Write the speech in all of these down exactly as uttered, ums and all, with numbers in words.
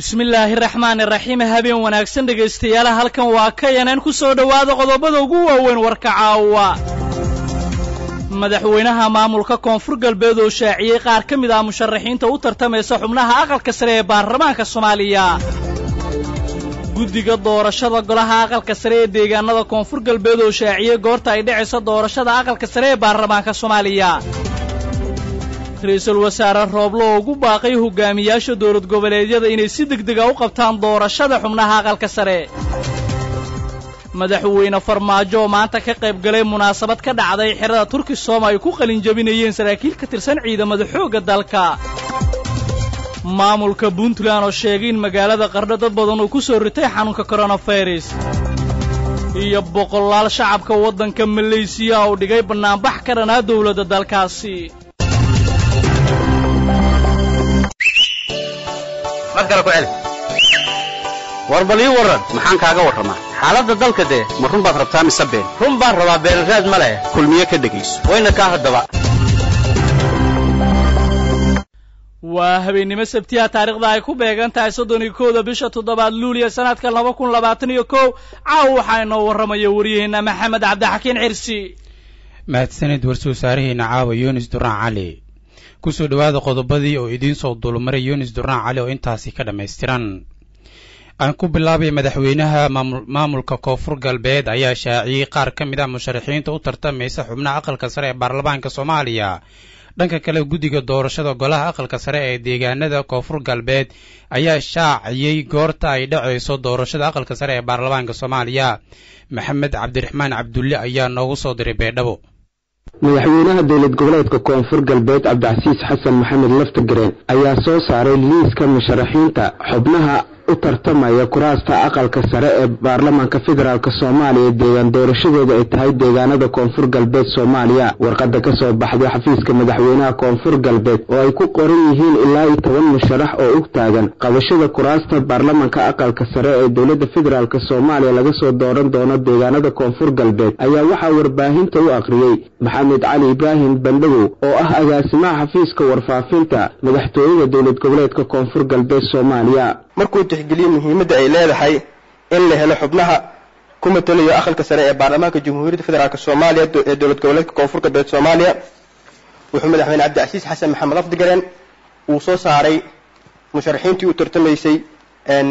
bismillaahi raxmaani raxiim habeen wanaagsan dhegaystayaal halkan waa ka yanaan ku soo dhawaada qodobada ugu waaweyn warka caawa madaxweynaha maamulka koonfur galbeed oo shaaciyay qaar ka mid ah musharaxiinta u tartamaysa xubnaha aqalka sare ee baarlamaanka Soomaaliya guddiga doorashada golaha aqalka sare ee deegaanada koonfur galbeed oo shaaciyay goorta ay dhacayso doorashada aqalka sare ee baarlamaanka Soomaaliya ra'iisul wasaare Rooblo ugu baaqay hogaamiyaasha dowlad goboleedyada inay si degdeg ah u qabtaan doorashada xubnaha aqalka sare madaxweyne Farmaajo maanta ka qayb galay munaasabad ka dhacday xirada Turkish Soomaaliya ku qalin jabinayeen saraakiil ka tirsan ciidamada xoogga dalka maamulka Puntland oo sheegay in magaalada Qardho dad badan oo ku soo ritay xanuunka coronavirus iyo boqolaal shacabka waddanka Malaysia oo dhigay banaanbax ka dhan ah dawladda dalkaasi markale ku celi warbali waran maxaan kaaga waramaa xaaladda dalka de ma run baad rabtaa mise been run baan rabaa been raad ma leh kulmiye ka dhageyso wayna ka hadaba waa habeenimo sabtiya taariikhda ay ku beegan tahay soddon iyo kow bisha toddobaad luuliyo sanadka laba kun labaatan iyo kow caaw waxa inoo waramaya wariyaheena Maxamed Cabdixakiin Cirsi mahadsanid warso saaraheena caawa Yunis Duraan Cali kusoo dhawaada qodobadii oo idin soo dulmaray Yunis Duraan Cali oo intaasi ka dhameystiran aan ku bilaabay madaxweynaha maamulka koonfur galbeed ayaa shaaciyay qaar ka mid ah musharaxiinta u tartamaysa xubnaha aqalka sare ee baarlamaanka Soomaaliya dhanka kale guddiga doorashada golaha aqalka sare ee deegaanada koonfur galbeed ayaa shaaciyay goorta ay dhacayso doorashada aqalka sare ee baarlamaanka Soomaaliya Maxamed Cabdiraxmaan Cabdulle ayaa noogu soo diray Beedhabo madaxweynaha dowlad goboleedka koonfur galbeed Cabdicasiis Xasan Maxamed Laftagareen ayaa soo saaray liiska musharaxiinta xubnaha u tartamaya kuraasta aqalka sare ee baarlamaanka federaalka Soomaaliya deegaan doorashadooda ay tahay deegaanada koonfur galbeed Soomaaliya warqadda ka soo baxday xafiiska madaxweynaha koonfur galbeed oo ay ku qoran yihiin ilaa iyo toban musharax oo u taagan qabashada kuraasta baarlamaanka aqalka sare ee dowladda federaalka Soomaaliya laga soo dooran doono deegaanada koonfur galbeed ayaa waxa warbaahinta u aqriyay Maxamed Cali Ibrahim Bandhago oo ah agaasimaha xafiiska warfaafinta madaxtooyada dowlad goboleedka koonfur galbeed Soomaaliya markuu tixgeliyo muhiimadda ay leedahay in la helo xubnaha ku matalayo aqalka sare ee baarlamaanka Jamhuuriyadda Federaalka Soomaaliya ee dowlad goboleedka koonfur galbeed Soomaaliya wuxuu madaxweyne Cabdicasiis Xasan Maxamed Laftagareen uu soo saaray musharaxiintii u tartamaysay een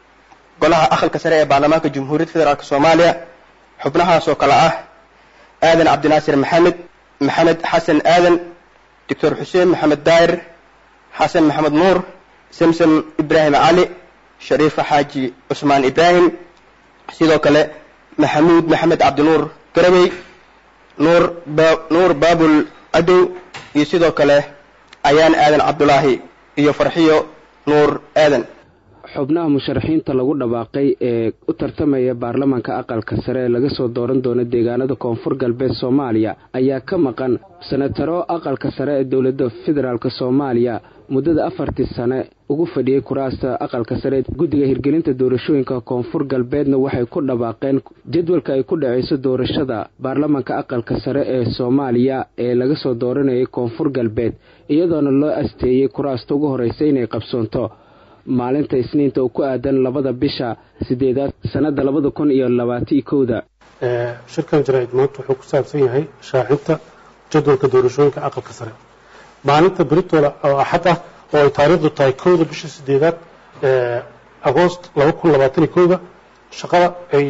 golaha aqalka sare ee baarlamaanka Jamhuuriyadda Federaalka Soomaaliya xubnahaas oo kala ah Aadan Cabdinaasir Maxamed Maxamed Xasan Aadan Dr. Xuseen Maxamed Daayir Xasan Maxamed Nuur Samsam Ibrahim Ali Shariif Xaaji Usmaan Ibrahim sidoo kale Maxamuud Maxamed Cabdinuur Garawey Nuur Nuur Baabul Adow iyo sidoo kale Ayaan Aadan Cabdulaahi iyo Farxiyo Nuur Aadan xubnaha musharaxiinta lagu dhawaaqay ee u tartamaya baarlamaanka aqalka sare laga soo dooran doono deegaanada koonfur galbeed Soomaaliya ayaa ka maqan senataro aqalka sare ee dowladda federaalka Soomaaliya muddada afartii sano ugu fadhiyay kuraasta aqalka sare guddiga hirgelinta doorashooyinka koonfur galbeedna waxay ku dhawaaqeen jadwalka ay ku dhacayso doorashada baarlamaanka aqalka sare ee Soomaaliya ee laga soo dooranayay koonfur galbeed iyadoona loo asteeyay kuraasta ugu horeysay inay qabsoonto maalinta Isniinta oo ku aadan labada bisha sideedaad sanada labada kun iyo labaatan iyo kow ee shirkan jaraa'id maanta wuxuu ku saabsan yahay shaacinta jadwalka doorashooyinka aqalka sare maalinta Britoola oo axad ah oo ay taariikhdu tahay kowda bisha sideedaad ee Agoost laba kun labaatan iyo kow shaqada ay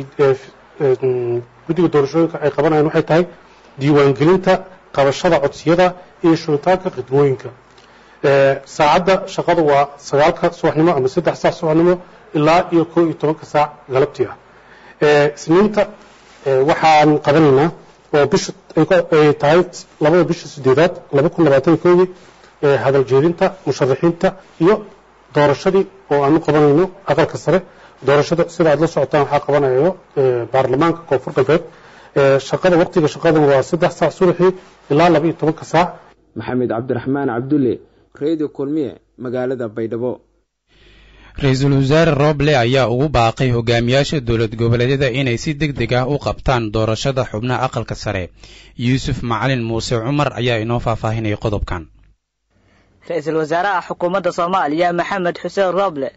guddiga doorashooyinka ay qabanayaan waxay tahay diiwaangelinta qabashada codsiyada iyo shurutaanka khidmooyinka saacada shaqadu waa sagaalka subaxnimo ama saddex saac subaxnimo ilaa iyo kow iyo toban saac galabtii ah ee Isniinta waxaan qabanaynaa oo bisha ay tahay labada bisha sideedaad laba kun labaatan iyo kow ee hadal jeedinta musharaxiinta iyo doorashadii oo aanu qabanayno aqalka sare doorashada sida aad la socotaan waxa qabanayo baarlamaanka koonfur galbeed ee shaqada waqtiga shaqada waa saddex saac subaxii ilaa laba iyo toban saac Maxamed Cabdiraxmaan Cabdulle Radio Kulmiye magaalada Baydhabo ra'iisul wasaare Roble ayaa ugu baaqay hogaamiyaasha dowlad goboleedyada inay si degdeg ah u qabtaan doorashada xubnaha aqalka sare Yuusuf Macalin Muuse Cumar ayaa inoo faahfaahinay qodobkan ra'iisul wasaaraha xukuumadda Soomaaliya Maxamed Xuseen Roble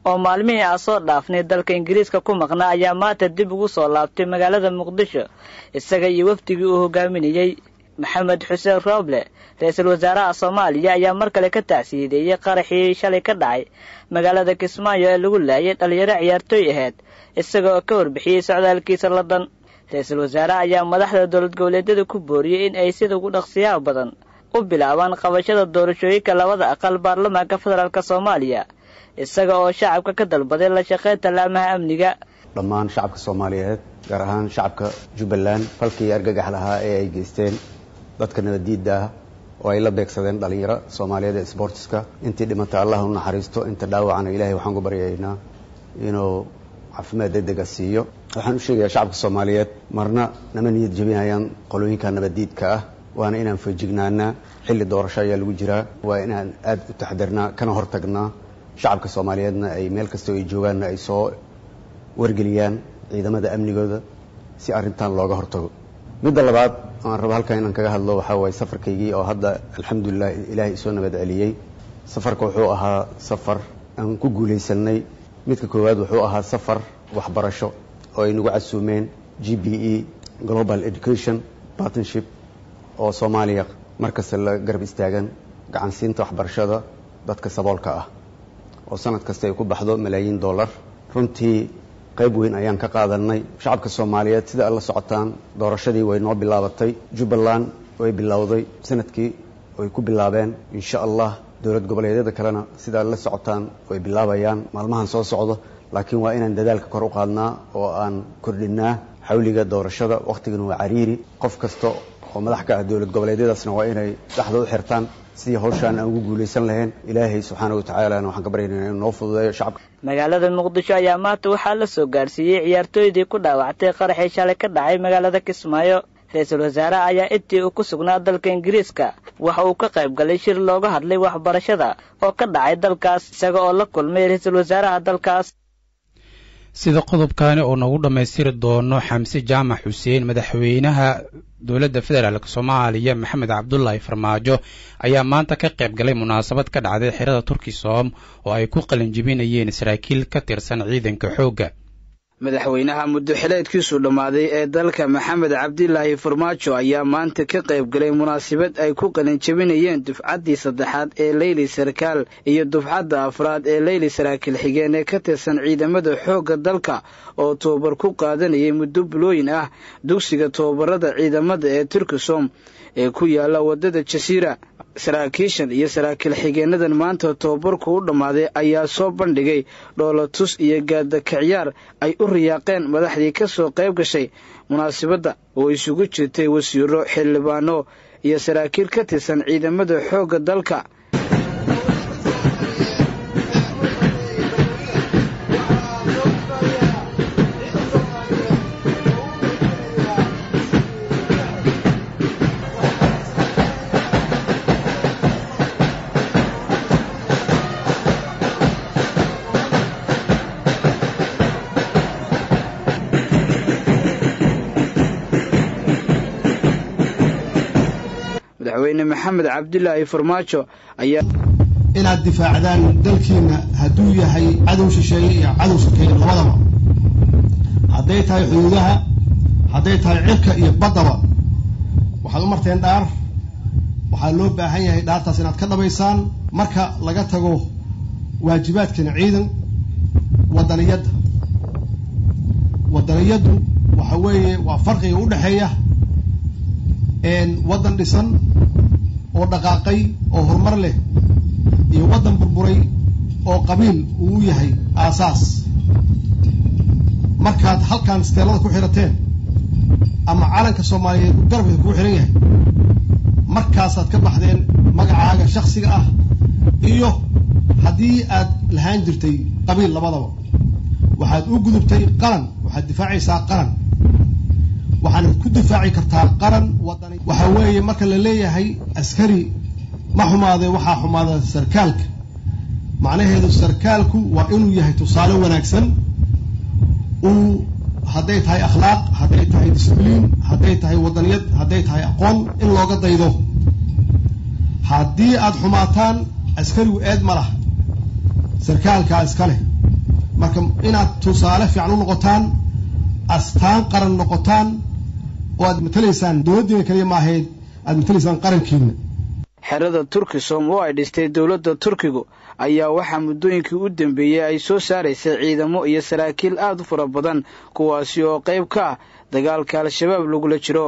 oo maalmihii aan soo dhaafnay dalka Ingiriiska ku maqnaa ayaa maanta dib ugu soo laabtay magaalada Muqdisho isaga iyo wafdigii uu hogaaminayay Maxamed Xuseen Roble ra'iisul wasaaraha Soomaaliya ayaa mar kale ka tacsiyeeyay qaraxii shalay ka dhacay magaalada Kismaayo ee lagu laayay dhalinyaro ciyaartooy ahayd isaga oo ka warbixiyay socdaalkiisa London ra'iisul wasaaraha ayaa madaxda dowlad goboleedyada ku booriyay in ay sida ugu dhaqsiyaha badan u bilaabaan qabashada doorashooyinka labada aqal baarlamaanka federaalka Soomaaliya isaga oo shacabka ka dalbaday la shaqeynta laamaha amniga dhammaan shacabka Soomaaliyeed gaar ahaan shacabka Jubbaland falkii argagax lahaa ee ay geysteen dadka nabadiida ah oo ay la beegsadeen dhalinyaro Soomaaliyeed ee sportska intii dhimata Allah u naxariisto inta dhaawacana Ilaahay waxaan ku baryaynaa inuu caafimaad degdeg ah siiyo waxaan u sheegayaa shacabka Soomaaliyeed marna nama niyad jabinayaan qolooyinka nabadiidka ah waana inaan feejignaana xilli doorasho ayaa lagu jiraa waa inaan aad u taxadirnaa kana hortagnaa shacabka Soomaaliyeedna ay meel kasta ay joogaan ay soo wargeliyaan ciidamada amnigooda si arintan looga hortago midda labaad aan rabo halkan inaan kaga hadlo waxa way safarkaygii oo hadda alxamdulillah Ilaahay soo nabad celiyay safarka wuxuu ahaa safar aan ku guuleysanay midka koowaad wuxuu ahaa safar waxbarasho oo ay nagu casuumeen G B E Global Education Partnership oo Soomaaliya markas la garab istaagan gacan siinta waxbarashada dadka saboolka ah oo sanad kasta ay ku baxdo malaayiin dollar runtii qayb weyn ayaan ka qaadanay shacabka Soomaaliyeed sida alla socotaan doorashadii way noo bilaabatay Jubbaland way bilowday sanadkii way ku bilaabeen insha Allah dowlad goboleedyada kalena sida alla socotaan way bilaabayaan maalmahan soo socdo laakiin waa inaan dadaalka kor u qaadnaa oo aan kordhinaa xawliga doorashada waqtigan waa cariiri qof kasto oo madax ka ah dowlad goboleedyadaasna waa inay dhaxdo u xirtaan sidii hawshan aan ugu guuleysan lahayn Ilaahay subxaanahu wa ta'aala waxaan ka baryaynaa inuu noo fududeeyo shacabka magaalada Muqdisho ayaa maanta waxaa la soo gaarsiiyay ciyaartooydii ku dhaawactay qaraxii shalay ka dhacay magaalada Kismaayo ra'iisul wasaaraha ayaa intii uu ku sugnaa dalka Ingiriiska waxa uu ka qayb galay shir looga hadlay waxbarashada oo ka dhacay dalkaas isaga oo la kulmay ra'iisul wasaaraha dalkaas sida qodobkaani oo nagu dhamaystiri doono Xamse Jaamac Xuseen madaxweynaha dowladda federaalka Soomaaliya Maxamed Cabdullaahi Farmaajo ayaa maanta ka qayb galay munaasabad ka dhacday xirada Turkisom oo ay ku qalin jebinayeen saraakiil ka tirsan ciidanka xoogga madaxweynaha muddo xileedkiisu dhamaaday ee dalka Maxamed Cabdullaahi Farmaajo ayaa maanta ka qayb galay munaasabad ay ku qalin jebinayeen dufcadii saddexaad ee Leyli Sarkaal iyo dufcadda afraad ee Leyli Saraakiil xigeen ee ka tirsan ciidamada xoogga dalka oo tababar ku qaadanayay muddo bilooyin ah dugsiga tababarada ciidamada ee Turkisom ee ku yaala wadada Jasiira saraakiishan iyo saraakiil xigeenadan maanta tababarku u dhamaaday ayaa soo bandhigay dhoolatus iyo gaada kiciyaar ay u riyaaqeen madaxdii ka soo qayb gashay munaasabadda oo isugu jirtay wasiiro xildhibaano iyo saraakiil ka tirsan ciidamada xoogga dalka madaxweyne Maxamed Cabdullaahi Farmaajo ayaa inaad difaacdaan dalkiina hadduu yahay cadow shisheeye iyo cadow sokeeye labadaba hadday tahay xuduudaha hadday tahay cirka iyo baddaba waxaad u marteen dhaar waxaa loo baahan yahay dhaartaas inaad ka dhabaysaan marka laga tago waajibaadkeena ciidan wadaniyadda wadaniyaddu waxa weeye waa farqiga u dhexeeya waddan dhisan oo dhaqaaqay oo horumar leh iyo waddan burburay oo qabiil uu yahay aasaas markaad halkan steelada ku xirateen ama calanka Soomaaliyeed uu garabka ku xiran yahay markaasaad ka baxdeen magacaaga shakhsiga ah iyo haddii aad lahaan jirtay qabiil labadaba waxaad u gudubtay qaran waxaad difaacaysaa qaran waxaana ku difaaci kartaa qaran wadani waxa weeye marka la leeyahay askari ma xumaade waxa xumaada sarkaalka macnaheedu sarkaalku waa inuu yahay tusaale wanaagsan uu hadday tahay akhlaaq hadday tahay discipline hadday tahay wadaniyad hadday tahay aqoon in looga daydo haddii aad xumaataan askarigu eed ma laha sarkaalka iska leh marka inaad tusaale fiican u noqotaan astaan qaran noqotaan oo aad matalaysaan dowladdiina kaliya ma ahayd aad matalaysaan qarankiina xerada turkisom oo ay dhistay dowladda turkigu ayaa waxaa muddooyinkii u dambeeyey ay soo saaraysay ciidamo iyo saraakiil aad u fara badan kuwaasi oo qayb ka ah dagaalka al-shabaab lagula jiro.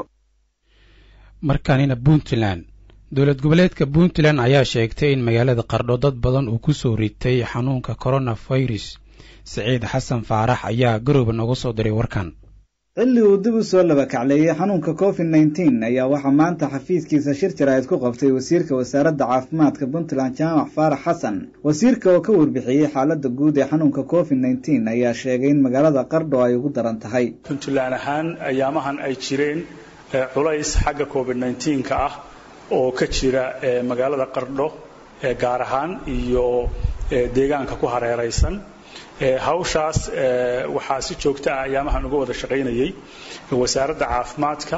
markaanina puntland dowlad goboleedka puntland ayaa sheegtay in magaalada qardho dad badan uu ku soo ritay xanuunka coronavirus. siciid xasan faarax ayaa garooba nooga soo diray warkan. xilli uu dib u soo laba kacleeyay xanuunka covid nineteen ayaa waxaa maanta xafiiskiisa shir jaraa'id ku qabtay wasiirka wasaaradda caafimaadka puntland jaamac faarax xasan. wasiirka oo ka warbixiyey xaaladda guud ee xanuunka covid nineteen ayaa sheegay in magaalada qardho ay ugu daran tahay. puntland ahaan ayaamahan ay jireen culays xagga covid nineteen-ka ah oo ka jira magaalada qardho gaar ahaan iyo deegaanka ku hareeraysan. hawshaas waxaa si joogto ah ayaamahan uga wada shaqaynayay wasaaradda caafimaadka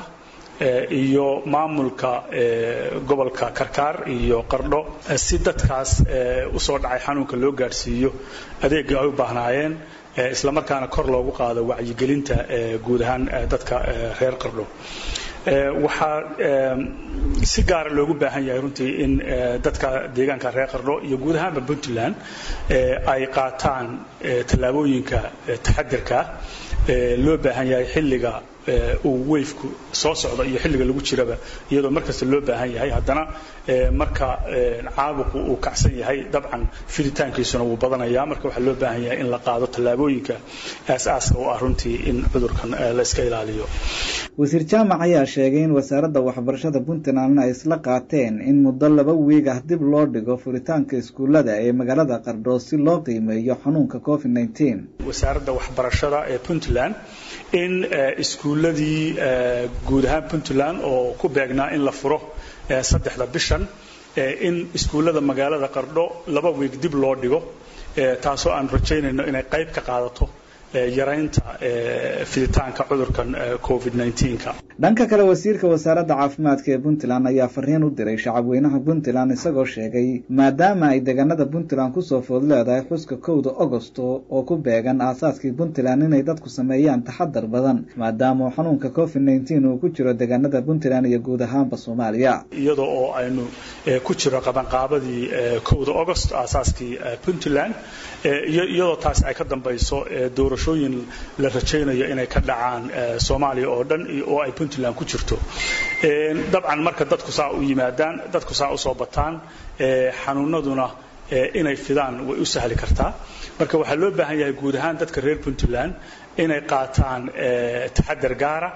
iyo maamulka gobolka karkaar iyo qardho si dadkaas u soo dhacay xanuunka loo gaadhsiiyo adeegga ay u baahnaayeen isla markaana kor loogu qaado wacyigelinta guud ahaan dadka reer qardho. waxaa si gaara loogu baahan yahay runtii in dadka deegaanka reer qardho iyo guud ahaanba puntland ay qaataan tallaabooyinka taxadirka loo baahan yahay xilliga uu weyfku soo socdo iyo xilliga lagu jiraba iyadoo markasta loo baahan yahay haddana marka caabuqu uu kacsan yahay dabcan fiditaankiisuna wuu badanayaa marka waxaa loo baahan yahay in la qaado tallaabooyinka aas-aaska u ah runtii in cudurkan la iska ilaaliyo. wasiir jaamac ayaa sheegay in wasaaradda waxbarashada puntlandna ay isla qaateen in muddo laba wiig ah dib loo dhigo furitaanka iskuullada ee magaalada qardho si loo qiimeeyo xanuunka covid nineteen. wasaaradda waxbarashada ee puntland in iskuulladii guud ahaan puntland oo ku beegnaa in la furo saddexda bishan in iskuullada magaalada qardho laba wiig dib loo dhigo taasoo aan rajaynayno inay qayb ka qaadato yaraynta fiditaanka cudurkan covid nineteen-ka. dhanka kale wasiirka wasaaradda caafimaadka ee puntland ayaa fariin u diray shacabweynaha puntland isagoo sheegay maadaama ay deegaanada puntland kusoo food leedahay xuska kowda agosto oo ku beegan aasaaskii puntland inay dadku sameeyaan taxadar badan maadaama xanuunka covid nineteen uu ku jiro deegaanada puntland iyo guud ahaanba soomaaliya. iyadoo oo aynu ku jiro qabanqaabadii kowda agost aasaaskii puntland iyadoo taas ay ka dambayso doorashooyin la rajaynayo inay ka dhacaan soomaaliya oo dhan oo ay puntland ku jirto. dabcan marka dadku saa u yimaadaan dadku saa u soo bataan xanuunaduna inay fidaan way u sahli kartaa marka waxaa loo baahan yahay guud ahaan dadka reer puntland inay qaataan taxadar gaara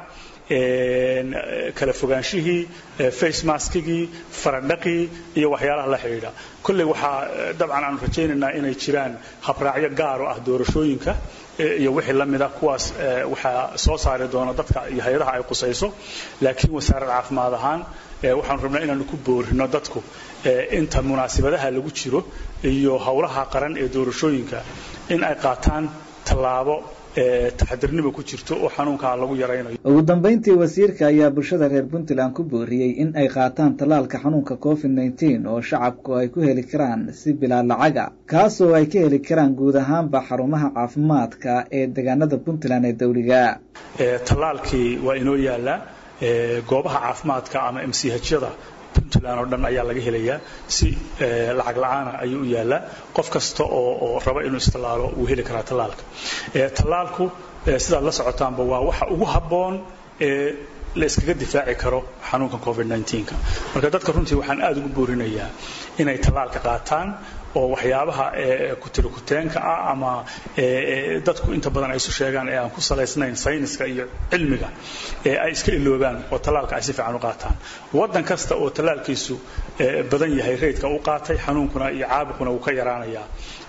kala fogaanshihii face maskigii faradhaqii iyo waxyaalaha la xidhiidha. kolley waxaa dabcan aanu rajaynaynaa inay jiraan habraacyo gaar oo ah doorashooyinka iyo wixii la mid ah kuwaas waxaa soo saari doona dadka iyo hay-adaha ay qusayso laakiin wasaaradda caafimaad ahaan waxaanu rabnaa inaanu ku boorino dadku inta munaasabadaha lagu jiro iyo howlaha qaran ee doorashooyinka in ay qaataan tallaabo taxadirnimo ku jirto oo xanuunka lagu yaraynayo. ugu dambeyntii wasiirka ayaa bulshada reer puntland ku booriyey in ay qaataan tallaalka xanuunka covid nineteen oo shacabku ay ku heli karaan si bilaa lacaga kaasoo ay ka heli karaan guud ahaanba xarumaha caafimaadka ee deegaanada puntland ee dawliga. tallaalkii waa inoo yaalaa goobaha caafimaadka ama m c h-yada puntland oo dhan ayaa laga helayaa si lacag la'aana ayuu u yaalaa qof kasta oo oo raba inuu istilaalo uu heli karaa tallaalka. tallaalku sidaad la socotaanba waa waxa ugu habboon ee la iskaga difaaci karo xanuunka covid nineteen-ka marka dadka runtii waxaan aad ugu boorinayaa inay tallaalka qaataan oo waxyaabaha ku tiro kuteenka ah ama dadku inta badan ay isu sheegaan ee aan ku salaysnayn sayniska iyo cilmiga ee ay iska iloobaan oo tallaalka ay si fiican u qaataan. waddan kasta oo tallaalkiisu badan yahay reydka u qaatay xanuunkuna iyo caabuquna uu ka yaraanayaa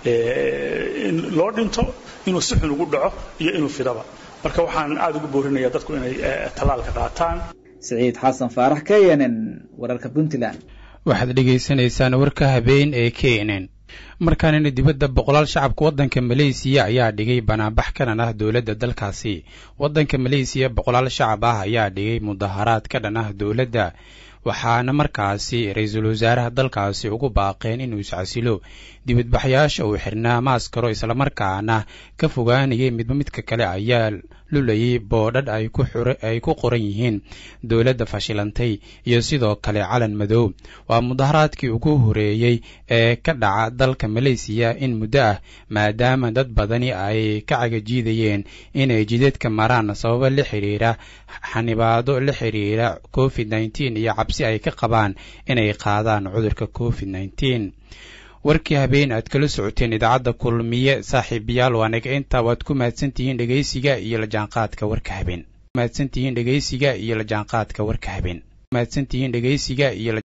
in loo dhinto inuu si xun ugu dhaco iyo inuu fidaba marka waxaan aad ugu boorinayaa dadku inay tallaalka qaataan. siciid xasan faarax k n n wararka puntland. waxaad dhegaysanaysaan warka habeen ee k n n. markaanina dibadda boqolaal shacabka waddanka maleysiya ayaa dhigay banaanbax ka dhan ah dowladda dalkaasi. waddanka maleysiya boqolaal shacab ah ayaa dhigay mudaharaad ka dhan ah dowladda waxaana markaasi ra-iisul wasaaraha dalkaasi ugu baaqeen inuu iscasilo dibadbaxyaasha uu xirnaa maaskaro islamarkaana ka fogaanayay midba midka kale ayaa lulayay boodhadh ay ku ay ku qoran yihiin dowladda fashilantay iyo sidoo kale calan madow. waa mudaharaadkii ugu horeeyey ee ka dhaca dalka Malaysia in muddo ah maadaama dad badani ay ka cagajiidayeen inay jidadka maraan sababo la xiriira xanibaado la xiriira covid nineteen iyo cabsi ay ka qabaan inay qaadaan cudurka covid nineteen. warkii habeen aad kala socoteen idaacadda kulmiye saaxiibayaal waa naga intaa waad ku mahadsantihiin dhegeysiga iyo la jaanqaadka warka habeen mahadsantihiin dhegeysiga iyo la jaanqaadka warka habeen mahadsantihiin dhegeysiga iyo